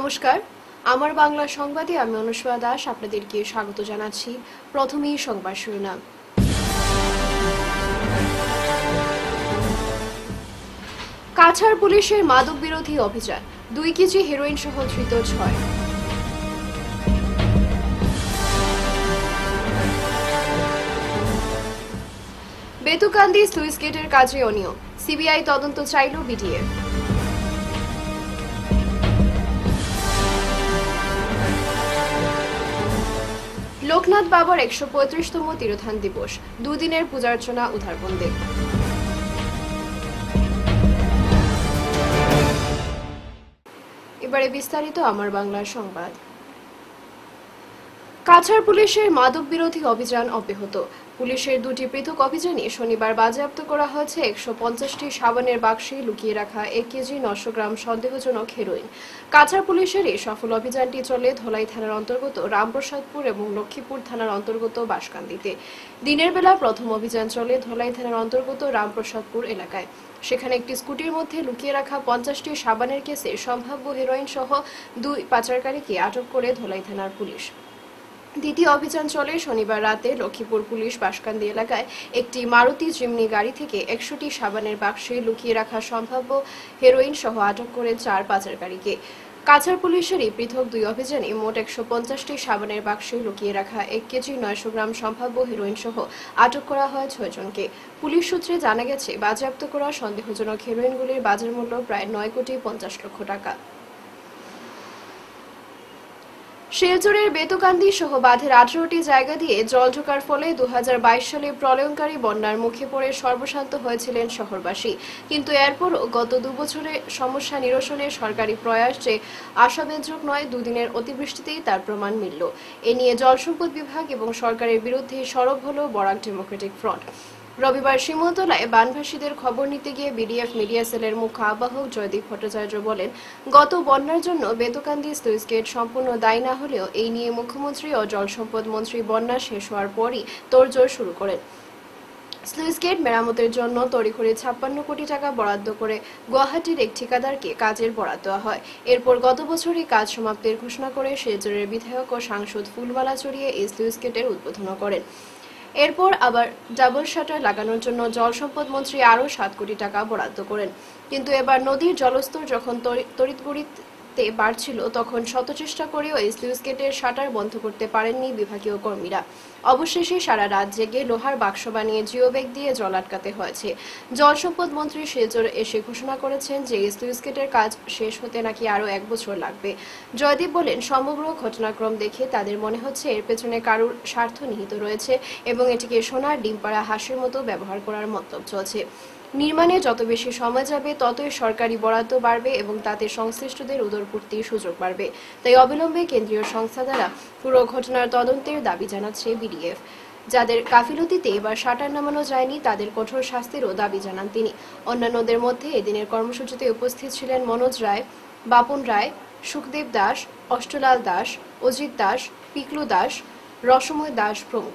নমস্কার, আমার বাংলা সংবাদে আমি অনুষ্কা দাস আপনাদেরকে স্বাগত জানাচ্ছি। প্রথমেই সংবাদ শিরোনাম। কাছাড় পুলিশের মাদক বিরোধী অভিযান, 2 কেজি হেরোইন সহ ধৃত 6। বেতুকান্দি স্লুইস গেটের কাজে অনিয়ম, সিবিআই তদন্ত চাইল বিডিএফ। লোকনাথ বাবার 135তম তিরোধান দিবস, দুদিনের পূজার্চনা উধারবন্দে। এবারে বিস্তারিত আমার বাংলার সংবাদ। কাছাড় পুলিশের মাদক বিরোধী অভিযান অব্যাহত। পুলিশের 2টি পৃথক অভিযানে শনিবার বাজেয়াপ্ত করা হয়েছে 150টি সাবানের বাক্সে লুকিয়ে রাখা 1 কেজি 900 গ্রাম সন্দেহজনক হেরোইন। কাছাড় পুলিশের এই সফল অভিযানটি চলে ধলাই থানার অন্তর্গত রামপ্রসাদপুর এবং লক্ষ্মীপুর থানার অন্তর্গত বাঁশকান্দিতে। দিনের বেলা প্রথম অভিযান চলে ধলাই থানার অন্তর্গত রামপ্রসাদপুর এলাকায়। সেখানে একটি স্কুটির মধ্যে লুকিয়ে রাখা 50টি সাবানের কেসে সম্ভাব্য হেরোইন সহ 2 পাচারকারীকে আটক করে ধলাই থানার পুলিশ। দ্বিতীয় অভিযান চলে শনিবার রাতে লক্ষ্মীপুর পুলিশ বাঁশকান্দি এলাকায় একটি মারুতি জিমনি গাড়ি থেকে 100টি সাবানের বাক্সে লুকিয়ে রাখা সম্ভাব্য হেরোইন সহ আটক করে 4 পাচারকারীকে। কাছাড় পুলিশের এই পৃথক 2 অভিযানে মোট 150টি সাবানের বাক্সে লুকিয়ে রাখা 1 কেজি 900 গ্রাম সম্ভাব্য হেরোইন সহ আটক করা হয় 6 জনকে। পুলিশ সূত্রে জানা গেছে, বাজেয়াপ্ত করা সন্দেহজনক হেরোইনগুলির বাজার মূল্য প্রায় 9,50,00,000 টাকা। শিলচরের বেতুকান্দি সহ বাঁধের 18টি জায়গা দিয়ে জল ঢোকার ফলে 2022 সালে প্রলয়ঙ্কারী বন্যার মুখে পড়ে সর্বশান্ত হয়েছিলেন শহরবাসী। কিন্তু এরপরও গত 2 বছরে সমস্যা নিরসনে সরকারি প্রয়াস যে আশাব্যঞ্জক নয়, 2 দিনের অতিবৃষ্টিতেই তার প্রমাণ মিলল। এ নিয়ে জলসম্পদ বিভাগ এবং সরকারের বিরুদ্ধে সরব হল বরাক ডেমোক্রেটিক ফ্রন্ট। রবিবার সীমতলায় বানভাসীদের খবর নিতে গিয়ে বিডিএফ মিডিয়া সেলের মুখ্য আহ্বায়ক জয়দীপ ভট্টাচার্য বলেন, গত বন্যার জন্য বেতুকান্দি স্লুইস গেট সম্পূর্ণ দায়ী না হলেও এই নিয়ে মুখ্যমন্ত্রী ও জলসম্পদ মন্ত্রী বন্যা শেষ হওয়ার পরই তোড়জোড় শুরু করেন। স্লুইস গেট মেরামতের জন্য তড়িঘড়ি 56 কোটি টাকা বরাদ্দ করে গুয়াহাটির এক ঠিকাদারকে কাজের বরাদ দেওয়া হয়। এরপর গত বছরই কাজ সমাপ্তির ঘোষণা করে শিলচরের বিধায়ক ও সাংসদ ফুলমালা চড়িয়ে এই স্লুইস গেটের উদ্বোধন করেন। এরপর আবার ডাবল শাটার লাগানোর জন্য জলসম্পদ মন্ত্রী আরও 7 কোটি টাকা বরাদ্দ করেন। কিন্তু এবার নদীর জলস্তর যখন তড়িৎগতিতে বাড়ছিল, তখন শত চেষ্টা করেও এই স্লুইস গেটের শাটার বন্ধ করতে পারেননি বিভাগীয় কর্মীরা। অবশেষে সারা রাত জেগে লোহার বাক্স বানিয়ে জিওব্যাগ দিয়ে জল আটকাতে হয়েছে। জলসম্পদ মন্ত্রী শিলচর এসে ঘোষণা করেছেন যে এই স্লুইস গেটের কাজ শেষ হতে নাকি আরও 1 বছর লাগবে। জয়দীপ বলেন, সমগ্র ঘটনাক্রম দেখে তাদের মনে হচ্ছে এর পেছনে কারুর স্বার্থ নিহিত রয়েছে এবং এটিকে সোনার ডিম পাড়া হাঁসের মতো ব্যবহার করার মতলব চলছে। নির্মাণে যত বেশি সময় যাবে ততই সরকারি বরাদ্দ বাড়বে এবং তাতে সংশ্লিষ্টদের উদরপূর্তির সুযোগ বাড়বে। তাই অবিলম্বে কেন্দ্রীয় সংস্থা দ্বারা পুরো ঘটনার তদন্তের দাবি জানাচ্ছে বিডিএফ। যাদের গাফিলতিতে এবার শাটার নামানো যায়নি তাদের কঠোর শাস্তিরও দাবি জানান তিনি। অন্যান্যদের মধ্যে এদিনের কর্মসূচিতে উপস্থিত ছিলেন মনোজ রায়, বাপন রায়, সুখদেব দাস, অষ্টলাল দাস, অজিত দাস, পিকলু দাস, রসময় দাস প্রমুখ।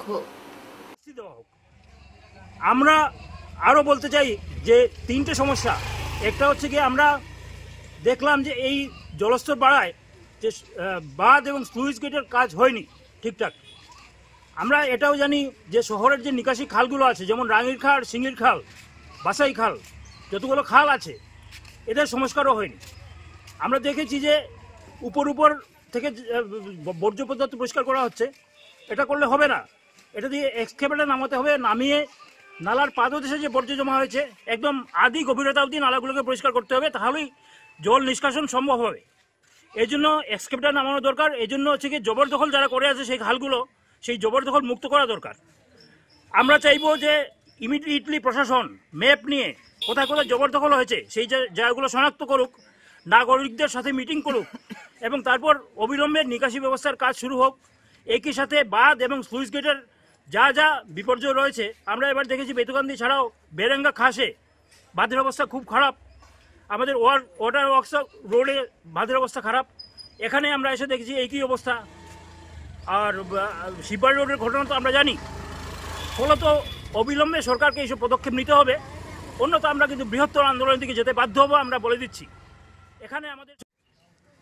আমরা আরও বলতে চাই যে 3টে সমস্যা। একটা হচ্ছে কি, আমরা দেখলাম যে এই জলস্তর বাড়ায় যে বাঁধ এবং স্লুইস গেটের কাজ হয়নি ঠিকঠাক। আমরা এটাও জানি যে শহরের যে নিকাশি খালগুলো আছে, যেমন রাঙির খাল, সিঙ্গির খাল, বাসাই খাল, যতগুলো খাল আছে এদের সংস্কারও হয়নি। আমরা দেখেছি যে উপর থেকে বর্জ্য পদার্থ পরিষ্কার করা হচ্ছে, এটা করলে হবে না। এটা দিয়ে এক্সকেভেটর নামাতে হবে, নামিয়ে নালার পাদদেশে যে বর্জ্য জমা হয়েছে একদম আদি গভীরতা অবধি নালাগুলোকে পরিষ্কার করতে হবে, তাহলেই জল নিষ্কাশন সম্ভব হবে। এই জন্য এক্সকেভেটর নামানো দরকার। এই জন্য হচ্ছে কি, জবরদখল যারা করে আছে সেই খালগুলো, সেই জবরদখল মুক্ত করা দরকার। আমরা চাইবো যে ইমিডিয়েটলি প্রশাসন ম্যাপ নিয়ে কোথায় কোথায় জবরদখল হয়েছে সেই জায়গাগুলো শনাক্ত করুক, নাগরিকদের সাথে মিটিং করুক এবং তারপর অবিলম্বে নিকাশি ব্যবস্থার কাজ শুরু হোক। একই সাথে বাঁধ এবং স্লুইস গেটের যা যা বিপর্যয় রয়েছে, আমরা এবার দেখেছি বেতুকান্দি ছাড়াও বেরেঙ্গা খাসে বাঁধের অবস্থা খুব খারাপ। আমাদের ওয়াটার ওয়ার্কস রোডে বাঁধের অবস্থা খারাপ। এখানে আমরা এসে দেখেছি একই অবস্থা। আর শিববাড়ি রোডের ঘটনা তো আমরা জানি। ফলত অবিলম্বে সরকারকে এইসব পদক্ষেপ নিতে হবে, অন্যথা আমরা কিন্তু বৃহত্তর আন্দোলনের দিকে যেতে বাধ্য হবো, আমরা বলে দিচ্ছি। এখানে আমাদের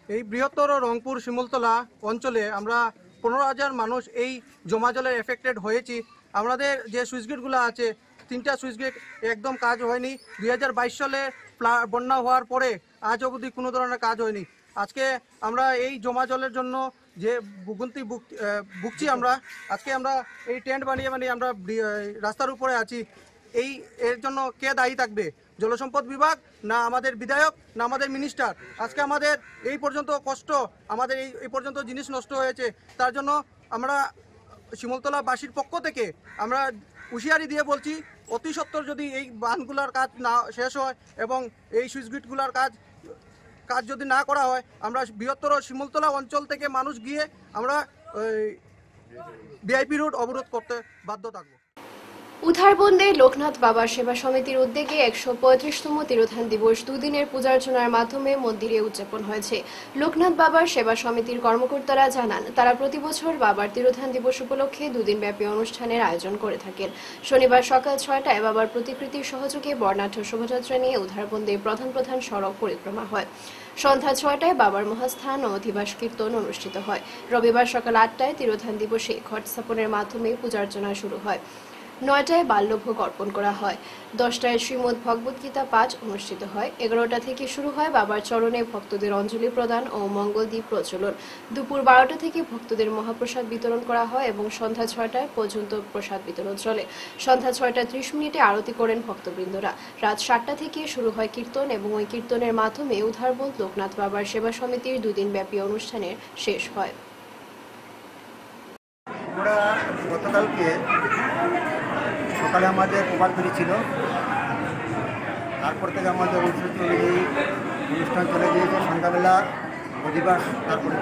এই বৃহত্তর রংপুর শিমুলতলা অঞ্চলে আমরা 15,000 মানুষ এই জমা জলে এফেক্টেড হয়েছি। আমাদের যে সুইচ গেটগুলো আছে 3টা সুইচ গেট একদম কাজ হয়নি। 2022 সালে বন্যা হওয়ার পরে আজ অবধি কোনো ধরনের কাজ হয়নি। আজকে আমরা এই জমা জলের জন্য যে ভুগন্তি ভুগছি আমরা, আজকে আমরা এই টেন্ট বানিয়ে আমরা রাস্তার উপরে আছি। এর জন্য কে দায়ী থাকবে? জলসম্পদ বিভাগ, না আমাদের বিধায়ক, না আমাদের মিনিস্টার? আজকে আমাদের এই পর্যন্ত কষ্ট, আমাদের এই পর্যন্ত জিনিস নষ্ট হয়েছে। তার জন্য আমরা শিমুলতলাবাসীর পক্ষ থেকে আমরা হুঁশিয়ারি দিয়ে বলছি, অতি সত্বর যদি এই বাঁধগুলোর কাজ না শেষ হয় এবং এই সুইচ গেটগুলোর কাজ যদি না করা হয়, আমরা বৃহত্তর শিমুলতলা অঞ্চল থেকে মানুষ গিয়ে আমরা ভিআইপি রোড অবরোধ করতে বাধ্য থাকবো। উধারবন্দে লোকনাথ বাবা সেবা সমিতির উদ্যোগে 135তম তিরোধান দিবস দুদিনের পূজার্চনার মাধ্যমে মন্দিরে উদযাপন হয়েছে। লোকনাথ বাবার সেবা সমিতির কর্মকর্তারা জানান, তারা প্রতি বছর বাবার তিরোধান দিবস উপলক্ষে দুদিনব্যাপী অনুষ্ঠানের আয়োজন করে থাকেন। শনিবার সকাল 6টায় বাবার প্রতিকৃতির সহযোগে বর্ণাঢ্য শোভাযাত্রা নিয়ে উধারবন্দে প্রধান সড়ক পরিক্রমা হয়। সন্ধ্যা 6টায় বাবার মহাস্থান ও অধিবাস কীর্তন অনুষ্ঠিত হয়। রবিবার সকাল 8টায় তিরোধান দিবসে ঘট স্থাপনের মাধ্যমে পূজার্চনা শুরু হয়। 9টায় বাল্যভোগ অর্পণ করা হয়। 10টায় শ্রীমদ্ ভগবত গীতা পাঠ অনুষ্ঠিত হয়। 11টা থেকে শুরু হয় বাবার চরণে ভক্তদের অঞ্জলি প্রদান ও মঙ্গলদ্বীপ প্রজ্বলন। দুপুর 12টা থেকে ভক্তদের মহাপ্রসাদ বিতরণ করা হয় এবং সন্ধ্যা 6টা পর্যন্ত প্রসাদ বিতরণ চলে। সন্ধ্যা 6টা30 আরতি করেন ভক্তবৃন্দরা। রাত 7টা থেকে শুরু হয় কীর্তন এবং ওই কীর্তনের মাধ্যমে উধারবন্দ লোকনাথ বাবার সেবা সমিতির দুদিনব্যাপী অনুষ্ঠানের শেষ হয়। আমরা গতকালকে সকালে আমাদের প্রভাত ফেরি ছিল, তারপর থেকে আমাদের অনুষ্ঠান চলে গিয়েছে। সন্ধ্যাবেলা অধিবাস, তারপরে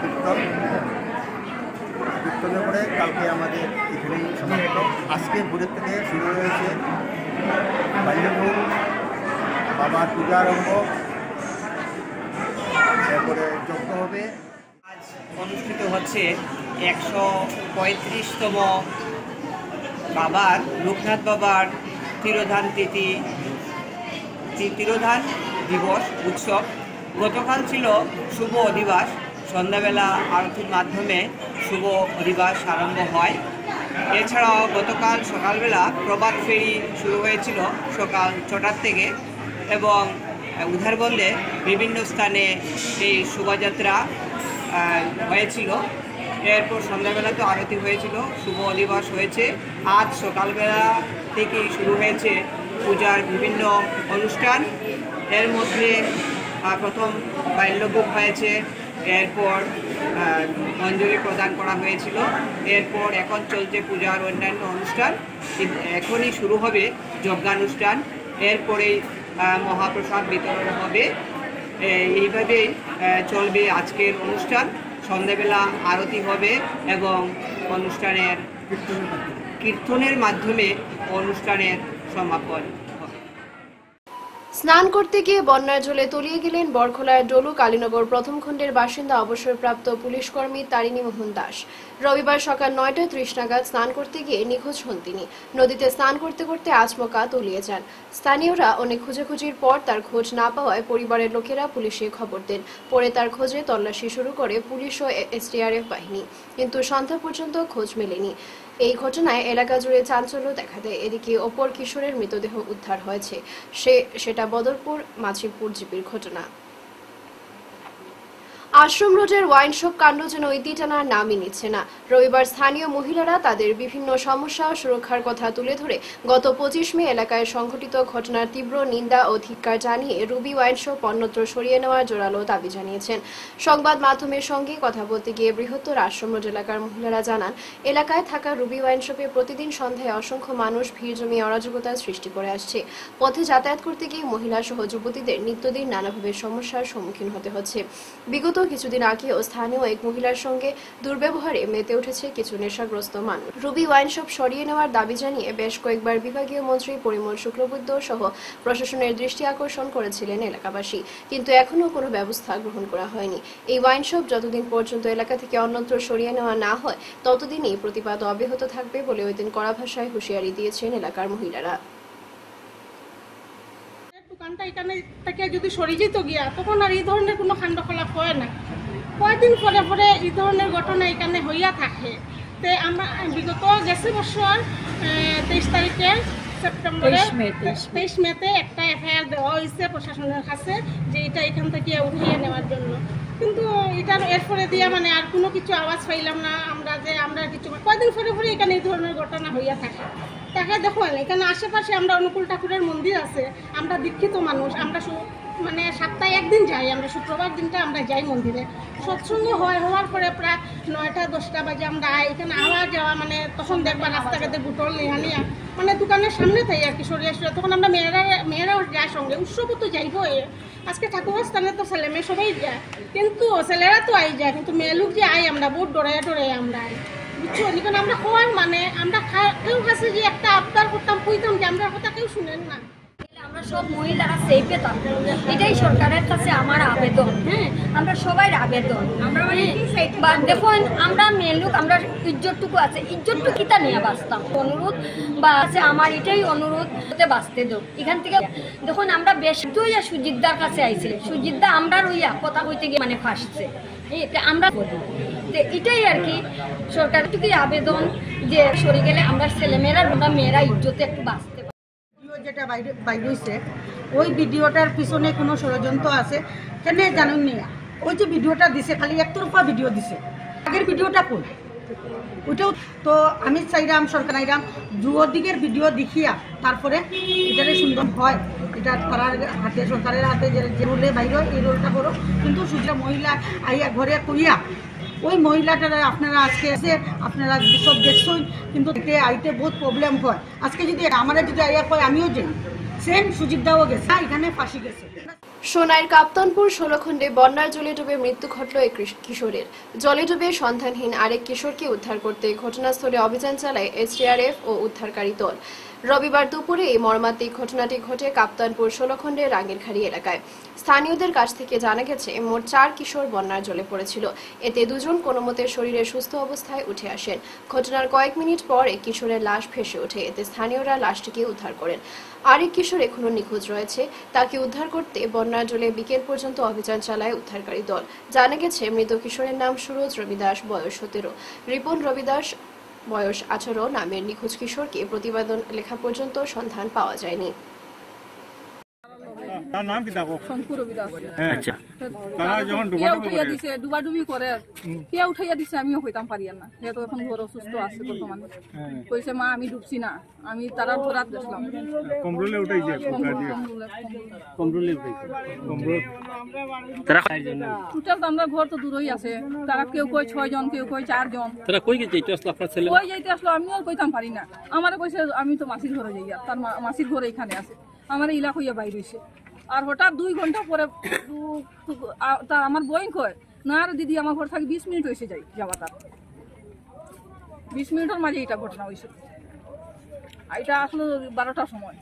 কীর্তনের পরে কালকে আমাদের এখানেই সমাপ্ত। আজকে ভোরের থেকে শুরু হয়েছে বাল্যভোগ, বাবার পূজা আরম্ভ, তারপরে যজ্ঞ হবে। আজ অনুষ্ঠিত হচ্ছে 135তম বাবার লোকনাথ বাবার তিরোধান দিবস উৎসব। গতকাল ছিল শুভ অধিবাস। সন্ধ্যাবেলা আরতির মাধ্যমে শুভ অধিবাস আরম্ভ হয়। এছাড়াও গতকাল সকালবেলা প্রভাত ফেরি শুরু হয়েছিল সকাল 6টার থেকে এবং উধারবন্দে বিভিন্ন স্থানে এই শোভাযাত্রা হয়েছিল। এরপর সন্ধ্যাবেলা তো আরতি হয়েছিল, শুভ অধিবাস হয়েছে। আজ সকালবেলা থেকেই শুরু হয়েছে পূজার বিভিন্ন অনুষ্ঠান। এর মধ্যে প্রথম বাল্যভোগ হয়েছে, এরপর অঞ্জলি প্রদান করা হয়েছিল, এরপর এখন চলছে পূজার অন্যান্য অনুষ্ঠান। এখনই শুরু হবে যজ্ঞানুষ্ঠান, এরপরেই মহাপ্রসাদ বিতরণ হবে। এইভাবেই চলবে আজকের অনুষ্ঠান। সন্ধ্যাবেলা আরতি হবে এবং অনুষ্ঠানের কীর্তনের মাধ্যমে অনুষ্ঠানের সমাপন হবে। স্নান করতে গিয়ে বন্যার জলে তলিয়ে গেলেন বরখলার ডলু কালীনগর প্রথম খণ্ডের বাসিন্দা অবসরপ্রাপ্ত পুলিশ কর্মী তারিণী মোহন দাস। রবিবার সকাল 9টা30 নাগাদ স্নান করতে গিয়ে নিখোঁজ হন তিনি। নদীতে স্নান করতে করতে আচমকা তলিয়ে যান। স্থানীয়রা অনেক খোঁজাখুঁজির পর তার খোঁজ না পাওয়ায় পরিবারের লোকেরা পুলিশে খবর দেন। পরে তার খোঁজে তল্লাশি শুরু করে পুলিশ ও এসডিআরএফ বাহিনী, কিন্তু সন্ধ্যা পর্যন্ত খোঁজ মেলেনি। এই ঘটনায় এলাকা জুড়ে চাঞ্চল্য দেখা দেয়। এদিকে অপর কিশোরের মৃতদেহ উদ্ধার হয়েছে, সেটা বদরপুর মাছিরপুর জিপির ঘটনা। আশ্রম রোডের ওয়াইন শপ কাণ্ড যেন ইতি টানার নামই নিচ্ছে না। রবিবার স্থানীয় মহিলারা তাদের বিভিন্ন সমস্যা ও সুরক্ষার কথা তুলে ধরে গত 25 মে এলাকায় সংঘটিত ঘটনার তীব্র নিন্দা ও ধিক্কার জানিয়ে রুবি ওয়াইন শপ অন্যত্র সরিয়ে নেওয়ার জোরালো দাবি জানিয়েছেন। সংবাদ মাধ্যমের সঙ্গে কথা বলতে গিয়ে বৃহত্তর আশ্রম রোড এলাকার মহিলারা জানান, এলাকায় থাকা রুবি ওয়াইন শপে প্রতিদিন সন্ধ্যায় অসংখ্য মানুষ ভিড় জমিয়ে অরাজকতার সৃষ্টি করে আসছে। পথে যাতায়াত করতে গিয়ে মহিলা সহ যুবতীদের নিত্যদিন নানাভাবে সমস্যার সম্মুখীন হতে হচ্ছে। বিগত কিছুদিন আগেও স্থানীয় এক মহিলার সঙ্গে দুর্ব্যবহারে মেতে উঠেছে কিছু নেশাগ্রস্ত মানুষ। রুবি ওয়াইন শপ সরিয়ে নেওয়ার দাবি জানিয়ে বেশ কয়েকবার বিভাগীয় মন্ত্রী পরিমল শুক্লবৈদ্য সহ প্রশাসনের দৃষ্টি আকর্ষণ করেছিলেন এলাকাবাসী, কিন্তু এখনও কোনো ব্যবস্থা গ্রহণ করা হয়নি। এই ওয়াইন শপ যতদিন পর্যন্ত এলাকা থেকে অন্যত্র সরিয়ে নেওয়া না হয় ততদিনই প্রতিবাদ অব্যাহত থাকবে বলে ওই দিন কড়া ভাষায় হুঁশিয়ারি দিয়েছেন এলাকার মহিলারা। দোকানটা এখানে থেকে যদি সরে যেত গিয়া তখন আর এই ধরনের কোনো কাণ্ডকলাপ হয় না। কয়েকদিন পরে পরে এই ধরনের ঘটনা এখানে হইয়া থাকে। তো আমরা বিগত গেছে বছর 23 তারিখে সেপ্টেম্বরে 23 মেতে একটা এফআইআর দেওয়া হয়েছে প্রশাসনের কাছে যে এটা এখান থেকে উঠিয়ে নেওয়ার জন্য, কিন্তু এটার এরপরে দিয়ে মানে আর কোনো কিছু আওয়াজ পাইলাম না আমরা যে আমরা কিছু কয়েকদিন পরে পরে এখানে এই ধরনের ঘটনা হইয়া থাকে। তাকে দেখুন এখানে আশেপাশে আমরা অনুকূল ঠাকুরের মন্দির আছে, আমরা দীক্ষিত মানুষ, আমরা মানে সপ্তাহে একদিন যাই, আমরা শুক্রবার দিনটা আমরা যাই মন্দিরে, সৎসঙ্গ হওয়ার পরে প্রায় 9টা-10টা বাজে আমরা এখানে আওয়াজ যাওয়া মানে তখন দেখবা রাস্তাঘাটে বুটল নিয়া মানে দোকানের সামনে তাই আর কি সরিয়ে আসলে তখন আমরা মেয়েরাও যায় সঙ্গে, উৎসবও তো যাইব আজকে ঠাকুরের স্থানে তো ছেলে মেয়ে সবাই যায়, কিন্তু ছেলেরা তো আই যায় কিন্তু মেয়ে লোক যে আই আমরা বহুত ডরাইয়া আমরা আই বুঝছো, কারণ আমরা হওয়ার মানে আমরা কেউ কাছে যে একটা আবদার করতাম কইতাম যে আমরা কথা কেউ শুনেন না। আমরা সব মহিলারা সেফে থাকবো, এটাই সরকারের কাছে আমার আবেদন। হ্যাঁ, আমরা সবাই আবেদন, আমরা দেখুন আমরা মেয়ে লোক আমরা ইজ্জতটুকু আছে, ইজ্জতটুকু কিতা নিয়ে বাঁচতাম অনুরোধ বা আছে আমার এটাই অনুরোধ বাঁচতে দেব এখান থেকে। দেখুন আমরা বেশ হইয়া সুজিতদার কাছে আইছে, সুজিতদা আমরা রইয়া কথা কইতে গিয়ে মানে ফাঁসছে, আমরা এটাই আর কি সরকারের থেকে আবেদন যে সরে গেলে আমরা ছেলেমেয়েরা বা মেয়েরা ইজ্জতে একটু বাঁচতে পারি। যেটা বাইরে হয়েছে ওই ভিডিওটার পিছনে কোনো ষড়যন্ত্র আছে কেন জানেন নি, ওই যে ভিডিওটা দিছে খালি একতরফা ভিডিও দিছে, আগের ভিডিওটা কই ওইটাও তো আমি চাইরাম সরকার আইরাম যুবর দিকের ভিডিও দেখিয়া তারপরে এটারে সুন্দর হয়, এটা তার হাতে সরকারের হাতে যে রোলে বাইরে এই রোলটা করো, কিন্তু সুযোগ মহিলা আইয়া ঘরে কইয়া ওই মহিলাটারা আপনারা আজকে এসে আপনারা সব দেখছেন, কিন্তু আইতে বহুত প্রবলেম হয়। আজকে যদি আমরা যদি আইয়া কয় আমিও যাই, সেম সুজিত দাও গেছে এখানে ফাঁসি গেছে। সোনাইয়ের কাপ্তানপুর 16 খণ্ডে বন্যার জলে ডুবে মৃত্যু ঘটল এক কিশোরের। জলে ডুবে সন্ধানহীন আরেক কিশোরকে উদ্ধার করতে ঘটনাস্থলে অভিযান চালায় এসডিআরএফ ও উদ্ধারকারী দল। রবিবার দুপুরে এই মর্মান্তিক ঘটনাটি ঘটে কাপ্তানপুর 16 খণ্ডের রাঙ্গিরখাড়ি এলাকায়। স্থানীয়দের কাছ থেকে জানা গেছে মোট 4 কিশোর বন্যার জলে পড়েছিল, এতে 2 জন কোনোমতে শরীরে সুস্থ অবস্থায় উঠে আসেন। ঘটনার কয়েক মিনিট পর এক কিশোরের লাশ ভেসে ওঠে, এতে স্থানীয়রা লাশটিকে উদ্ধার করেন। আরেক কিশোর এখনো নিখোঁজ রয়েছে, তাকে উদ্ধার করতে বন্যার জলে বিকেল পর্যন্ত অভিযান চালায় উদ্ধারকারী দল। জানা গেছে মৃত কিশোরের নাম সুরজ রবিদাস, বয়স 17। রিপন রবিদাস বয়স 18 নামের নিখোঁজ কিশোরকে প্রতিবেদন লেখা পর্যন্ত সন্ধান পাওয়া যায়নি। তার নাম কি দেখো শঙ্কু রবিদাস। আচ্ছা তারা যখন উঠাইয়া দিছে ডুবাডুবি করে কে উঠাইয়া দিছে আমিও হইতাম পারি না, সে তো এখন ঘর অসুস্থ আছে বর্তমানে। কইছে মা আমি ডুবছি না, আমি তারা ধরাত দেখলাম কমরুলে উঠাইছে, কমরুলে উঠাইছে কমরুল তারা টোটাল তো আমরা ঘর তো দূরই আছে, তারা কেউ কই 6 জন কেউ কই 4 জন। তারা কই গেছে এটা আসলে আপনার ছেলে কই যাইতে আসলো আমিও কইতাম পারি না, আমারে কইছে আমি তো মাসির ঘরে যাইয়া, তার মাসির ঘরে এখানে আছে, আমার ইলাকা হইয়া বাইরে হইছে। আর হঠাৎ 2 ঘন্টা পরে তার আমার বোন কয় না আর দিদি আমার ঘর থেকে 20 মিনিট হয়েছে যাওয়া, তার 20 মিনিটের মাঝে এটা ঘটনা হয়েছে। এটা আসলে 12টার সময়।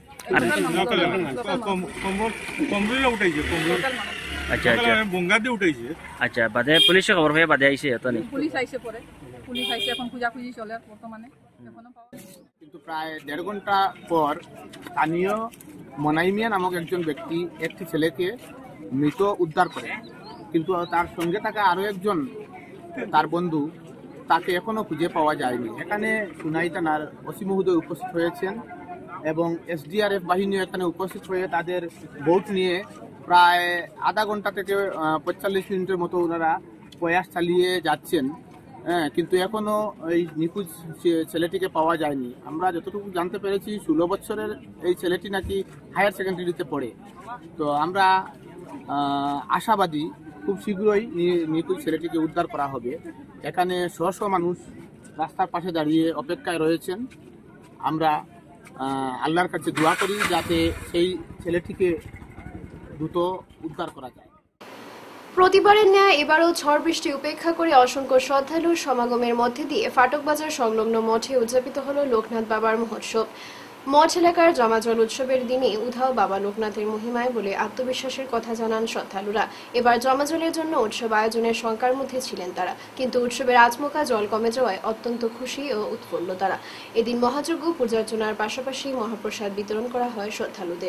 কমরুলে উঠাইছে কমরুল। আচ্ছা আচ্ছা বঙ্গা দিয়ে উঠাইছে। আচ্ছা বাদে পুলিশে খবর হয়ে বাদে আইছে তো নি? পুলিশ আইছে পরে, পুলিশ আইছে এখন খোঁজাখুঁজি চলে বর্তমানে, এখনো পাওয়া কিন্তু প্রায় 1.5 ঘন্টা পর স্থানীয় মনাইমিয়া নামক একজন ব্যক্তি একটি ছেলেকে মৃত উদ্ধার করে, কিন্তু তার সঙ্গে থাকা আরও একজন তার বন্ধু তাকে এখনো খুঁজে পাওয়া যায়নি। এখানে সোনাই থানার ওসি মহোদয় উপস্থিত হয়েছেন এবং এসডিআরএফ বাহিনীও এখানে উপস্থিত হয়ে তাদের বোট নিয়ে প্রায় আধা ঘন্টা থেকে 45 মিনিটের মতো ওনারা প্রয়াস চালিয়ে যাচ্ছেন। কিন্তু এখনো এই নিখোঁজ ছেলেটিকে পাওয়া যায়নি। আমরা যতটুকু জানতে পেরেছি 16 বছরের এই ছেলেটি নাকি হায়ার সেকেন্ডারিতে পড়ে। তো আমরা আশাবাদী খুব শীঘ্রই নিখোঁজ ছেলেটিকে উদ্ধার করা হবে। এখানে শহ মানুষ রাস্তার পাশে দাঁড়িয়ে অপেক্ষায় রয়েছেন। আমরা আল্লাহর কাছে দোয়া করি যাতে সেই ছেলেটিকে দ্রুত উদ্ধার করা যায়। প্রতিবারের ন্যায় এবারও ঝড় বৃষ্টি উপেক্ষা করে অসংখ্য শ্রদ্ধালুর সমাগমের মধ্যে দিয়ে ফাটক বাজার সংলগ্ন মঠে উদযাপিত হল লোকনাথ বাবার মহোৎসব। মঠ এলাকার জমাজল উৎসবের দিনে উধাও বাবা লোকনাথের মহিমায় বলে আত্মবিশ্বাসের কথা জানান শ্রদ্ধালুরা। এবার জমাজলের জন্য উৎসব আয়োজনের শঙ্কার মধ্যে ছিলেন তারা, কিন্তু উৎসবের আচমকা জল কমে যাওয়ায় অত্যন্ত খুশি ও উৎফুল্ল তারা। এদিন মহাযজ্ঞ পূজার্চনার পাশাপাশি মহাপ্রসাদ বিতরণ করা হয় শ্রদ্ধালুদের।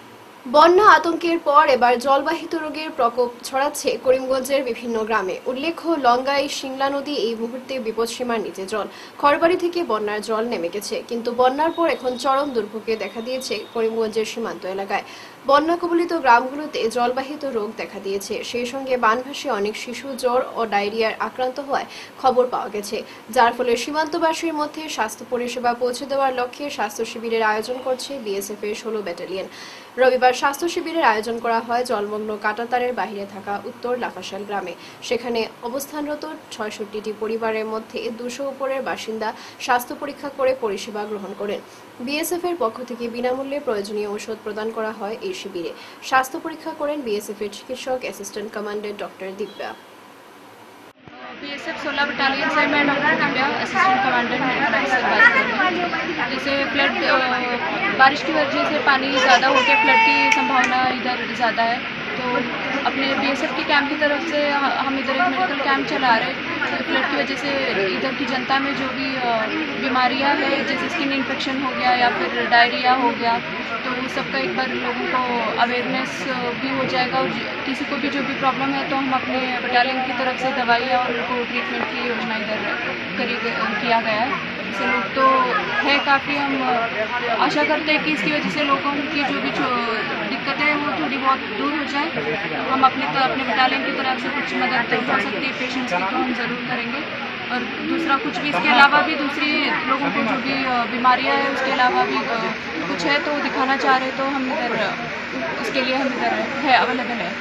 বন্যা আতঙ্কের পর এবার জলবাহিত রোগের প্রকোপ ছড়াচ্ছে করিমগঞ্জের বিভিন্ন গ্রামে। উল্লেখ্য, লঙ্গাই শিংলা নদী এই মুহূর্তে বিপদসীমার নিচে জল। খড়বাড়ি থেকে বন্যার জল নেমে গেছে, কিন্তু বন্যার পর এখন চরম দুর্ভোগে দেখা দিয়েছে করিমগঞ্জের সীমান্ত এলাকায়। বন্যা কবলিত গ্রামগুলোতে জলবাহিত রোগ দেখা দিয়েছে। সেই সঙ্গে বানভাসে অনেক শিশু জ্বর ও ডায়রিয়ার আক্রান্ত হওয়ার খবর পাওয়া গেছে, যার ফলে সীমান্তবাসীর মধ্যে স্বাস্থ্য পরিষেবা পৌঁছে দেওয়ার লক্ষ্যে স্বাস্থ্য শিবিরের আয়োজন করছে বিএসএফ এর 16 ব্যাটালিয়ন। রবিবার স্বাস্থ্য শিবিরের আয়োজন করা হয় জলমগ্ন কাঁটাতারের বাহিরে থাকা উত্তর লাফাশাল গ্রামে। সেখানে অবস্থানরত 66টি পরিবারের মধ্যে 200 উপরের বাসিন্দা স্বাস্থ্য পরীক্ষা করে পরিষেবা গ্রহণ করেন। বিএসএফ এর পক্ষ থেকে বিনামূল্যে প্রয়োজনীয় ঔষধ প্রদান করা হয় এই শিবিরে। স্বাস্থ্য পরীক্ষা করেন বিএসএফ এর চিকিৎসক assistant commandant doctor Divya. BSF 16 battalion से मैं डॉक्टर दिव्या असिस्टेंट कमांडेंट से बात कर रही हूँ। जैसे फ्लड बारिश की वजह से पानी ज़्यादा होकर फ्लड की संभावना इधर ज़्यादा है, तो अपने बीएसएफ के कैंप की तरफ से हम इधर एक मेडिकल कैंप चला रहे हैं। फ्लड की वजह से इधर की जनता में जो भी बीमारियां है, जैसे स्किन इन्फेक्शन हो गया या फिर डायरिया हो गया, तो सबका एक बार लोगों को अवेयरनेस भी हो जाएगा। और किसी को भी जो भी प्रॉब्लम है तो हम अपने बटालियन की तरफ से दवाइयाँ और उनको ट्रीटमेंट की योजना इधर किया गया है। इससे लोग तो है काफ़ी, हम आशा करते हैं कि इसकी वजह से लोगों की जो भी दिक्कतें हैं वो थोड़ी बहुत दूर हो जाए। हम अपने बटालियन की तरफ से कुछ मदद हो सकती है पेशेंट्स की तो हम ज़रूर करेंगे। और दूसरा कुछ भी इसके अलावा भी दूसरी लोगों को जो भी बीमारियां है उसके अलावा भी कुछ है तो दिखाना चाह रहे तो हम इधर उसके लिए हम इधर है अवेलेबल है।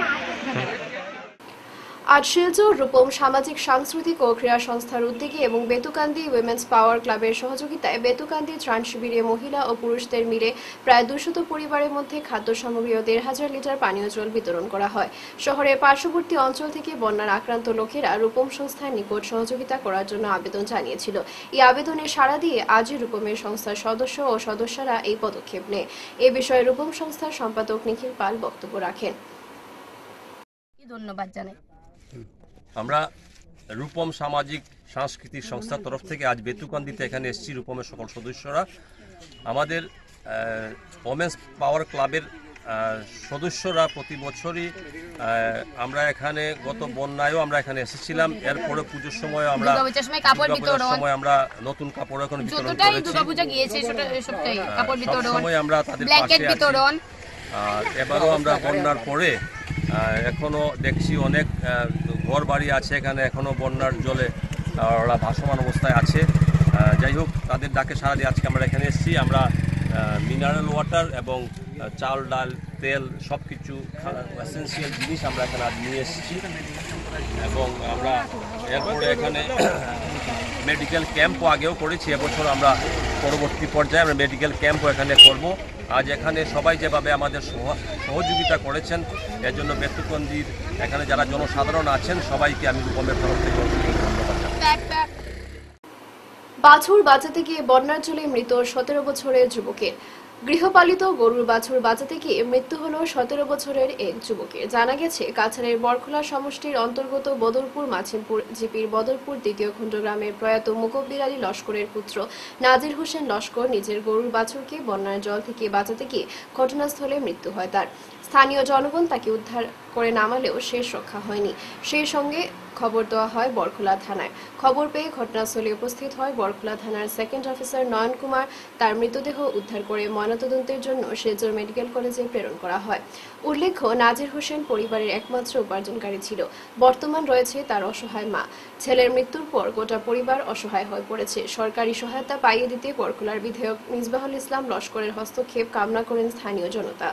আজ শিলচর রূপম সামাজিক সাংস্কৃতিক ও ক্রীড়া সংস্থার উদ্যোগে এবং বেতুকান্দি উইমেন্স পাওয়ার ক্লাবের সহযোগিতায় বেতুকান্দি ত্রাণ শিবিরে মহিলা ও পুরুষদের মিলে প্রায় 200 পরিবারের মধ্যে খাদ্য সামগ্রী ও 1500 লিটার পানীয় জল বিতরণ করা হয়। শহরের পার্শ্ববর্তী অঞ্চল থেকে বন্যার আক্রান্ত লোকেরা রূপম সংস্থার নিকট সহযোগিতা করার জন্য আবেদন জানিয়েছিল। এই আবেদনে সাড়া দিয়ে আজই রূপমের সংস্থার সদস্য ও সদস্যরা এই পদক্ষেপ নেয়। এ বিষয়ে রূপম সংস্থার সম্পাদক নিখিল পাল বক্তব্য রাখেন। ধন্যবাদ জানাই। আমরা রূপম সামাজিক সাংস্কৃতিক সংস্থার তরফ থেকে আজ বেতুকান্দিতে এখানে এসেছি। রূপমের সকল সদস্যরা, আমাদের ওমেন্স পাওয়ার ক্লাবের সদস্যরা প্রতি বছরই আমরা এখানে গত বন্যায়ও আমরা এখানে এসেছিলাম। এরপরে পুজোর সময় আমরা নতুন কাপড় এখন বিতরণ করেছি। সবসময় আমরা তাদের পাশে আছি। আর এবারও আমরা বন্যার পরে এখনো দেখছি অনেক ঘর বাড়ি আছে এখানে, এখনো বন্যার জলে ওরা ভাসমান অবস্থায় আছে। যাই হোক, তাদের ডাকে সাড়া দিয়ে আজকে আমরা এখানে এসেছি। আমরা মিনারেল ওয়াটার এবং চাল ডাল তেল সব কিছু এসেন্সিয়াল জিনিস আমরা এখানে আজ নিয়ে এসেছি। এবং আমরা এরপরে এখানে মেডিকেল ক্যাম্পও আগেও করেছি। এবছর আমরা পরবর্তী পর্যায়ে আমরা মেডিকেল ক্যাম্পও এখানে করব। আজ এখানে সবাই যেভাবে আমাদের সহযোগিতা করেছেন, এর জন্য বেতুকান্দির এখানে যারা জনসাধারণ আছেন সবাইকে আমি রূপমের তরফ থেকে ধন্যবাদ জানাই। বাছুর বাঁচাতে গিয়ে বন্যার জলে মৃত 17 বছরের যুবকের। গৃহপালিত গরুর বাছুর বাঁচাতে গিয়ে মৃত্যু হল 17 বছরের এক যুবকের। জানা গেছে, কাছাড়ের বরখোলা সমষ্টির অন্তর্গত বদরপুর মাছিমপুর জিপির বদরপুর দ্বিতীয় খণ্ড গ্রামের প্রয়াত মুকব্বির আলী লস্করের পুত্র নাজির হোসেন লস্কর নিজের গরুর বাছুরকে বন্যার জল থেকে বাঁচাতে গিয়ে ঘটনাস্থলে মৃত্যু হয় তার। স্থানীয় জনগণ তাকে উদ্ধার করে নামালেও শেষ রক্ষা হয়নি। সেই সঙ্গে খবর দেওয়া হয় বরখোলা থানায়। খবর পেয়ে ঘটনাস্থলে উপস্থিত হয় বরখোলা থানার সেকেন্ড অফিসার নয়ন কুমার। তার মৃতদেহ উদ্ধার করে ময়নাতদন্তের জন্য শিলচর মেডিকেল কলেজে প্রেরণ করা হয়। উল্লেখ্য, নাজির হোসেন পরিবারের একমাত্র উপার্জনকারী ছিল। বর্তমান রয়েছে তার অসহায় মা। ছেলের মৃত্যুর পর গোটা পরিবার অসহায় হয়ে পড়েছে। সরকারি সহায়তা পাইয়ে দিতে বরখোলার বিধায়ক মিসবাহুল ইসলাম লস্করের হস্তক্ষেপ কামনা করেন স্থানীয় জনতা।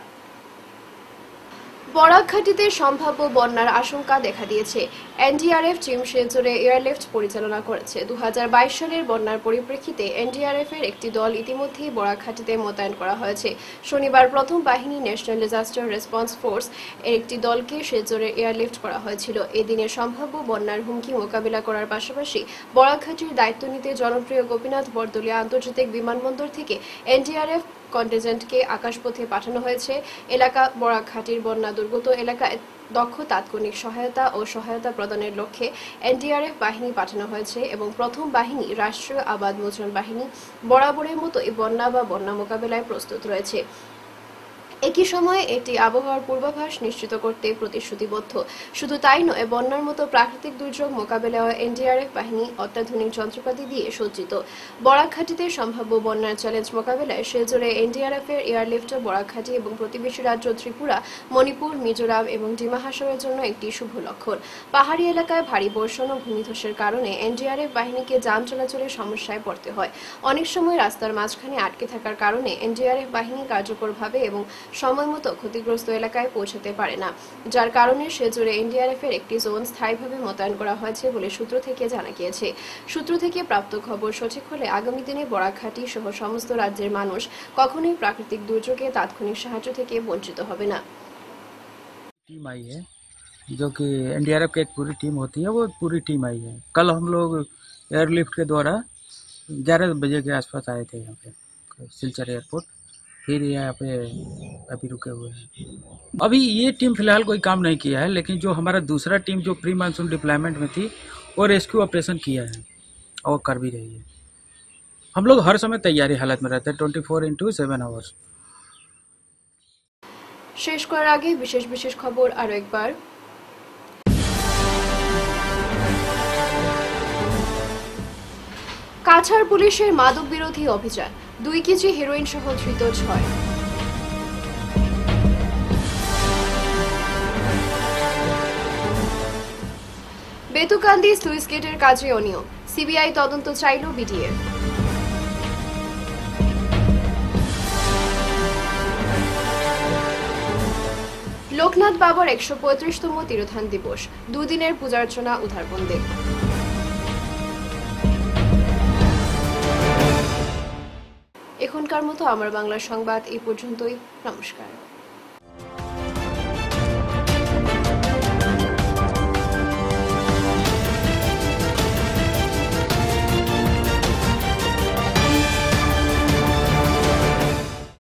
বরাকঘাটিতে সম্ভাব্য বন্যার আশঙ্কা দেখা দিয়েছে। এনডিআরএফ টিম শিলচরে এয়ারলিফট পরিচালনা করেছে। 2022 সালের বন্যার পরিপ্রেক্ষিতে এনডিআরএফ এর একটি দল ইতিমধ্যেই বরাকঘাটিতে মোতায়েন করা হয়েছে। শনিবার প্রথম বাহিনী ন্যাশনাল ডিজাস্টার রেসপন্স ফোর্স এর একটি দলকে শিলচরে এয়ারলিফট করা হয়েছিল। এদিনে সম্ভাব্য বন্যার হুমকি মোকাবিলা করার পাশাপাশি বরাকঘাটির দায়িত্ব নিতে জনপ্রিয় গোপীনাথ বরদলিয়া আন্তর্জাতিক বিমানবন্দর থেকে এনডিআরএফ কন্টিনজেন্টকে আকাশপথে পাঠানো হয়েছে। এলাকা বরাকঘাটির বন্যা দুর্গত এলাকায় দক্ষ তাৎক্ষণিক সহায়তা ও সহায়তা প্রদানের লক্ষ্যে এনডিআরএফ বাহিনী পাঠানো হয়েছে এবং প্রথম বাহিনী রাষ্ট্রীয় আবাদ মোচন বাহিনী বরাবরের মতো এই বন্যা বা বন্যা মোকাবেলায় প্রস্তুত রয়েছে। একই সময়ে এটি আবহাওয়ার পূর্বাভাস নিশ্চিত করতে প্রতিশ্রুতিবদ্ধ। শুধু তাই নয়, বন্যার মতো প্রাকৃতিক দুর্যোগ মোকাবেলায় এনডিআরএফ বাহিনী অত্যাধুনিক যন্ত্রপাতি দিয়ে সজ্জিত। বরাকঘাটিতে সম্ভাব্য বন্যার চ্যালেঞ্জ মোকাবেলায় শিলচরে এনডিআরএফ এর এয়ারলিফট বরাকঘাটি এবং প্রতিবেশী রাজ্য ত্রিপুরা, মণিপুর, মিজোরাম এবং ডিমা হাসাওয়ের জন্য একটি শুভ লক্ষণ। পাহাড়ি এলাকায় ভারী বর্ষণ ও ভূমিধসের কারণে এনডিআরএফ বাহিনীকে যান চলাচলের সমস্যায় পড়তে হয়। অনেক সময় রাস্তার মাঝখানে আটকে থাকার কারণে এনডিআরএফ বাহিনী কার্যকরভাবে এবং সময়মতো ক্ষতিগ্রস্ত এলাকায় পৌঁছাতে পারে না, যার কারণে সেজুড়ে এনডিআরএফ এর একটি জোন স্থায়ীভাবে মোতায়েন করা হয়েছে বলে সূত্র থেকে জানা গিয়েছে। সূত্র থেকে প্রাপ্ত খবর সঠিক হলে আগামী দিনে বরাকঘাটি সহ সমস্ত রাজ্যের মানুষ কখনোই প্রাকৃতিক দুর্যোগে তাৎক্ষণিক সাহায্য থেকে বঞ্চিত হবে না। टीम आई है जो कि एनडीआरएफ की एक पूरी टीम होती है, वो पूरी टीम आई है। कल हम लोग एयरलिफ्ट के द्वारा 11 बजे के आसपास आए थे यहाँ पे सिलचर एयरपोर्ट, फिर यहाँ पे अभी रुके हुए हैं। अभी ये टीम फिलहाल कोई काम नहीं किया है, लेकिन जो हमारा दूसरा टीम जो प्री मानसून डिप्लॉयमेंट में थी वो रेस्क्यू ऑपरेशन किया है और कर भी रही है। हम लोग हर समय तैयारी हालत में रहते हैं 24/7 आवर्स। শেষ করার আগে বিশেষ বিশেষ খবর আরো একবার। কাছাড় পুলিশের মাদক বিরোধী অভিযান, 2 কেজি হেরোইন সহ ধৃত 6। বেতুকান্দি স্লুইস গেটের কাজে অনিয়ম, সিবিআই তদন্ত চাইল বিডিএফ। লোকনাথ বাবার 135তম তিরোধান দিবস, 2 দিনের পূজার্চনা উদ্ধারবন্দে। এখনকার মতো আমার বাংলা সংবাদ এই পর্যন্তই। নমস্কার।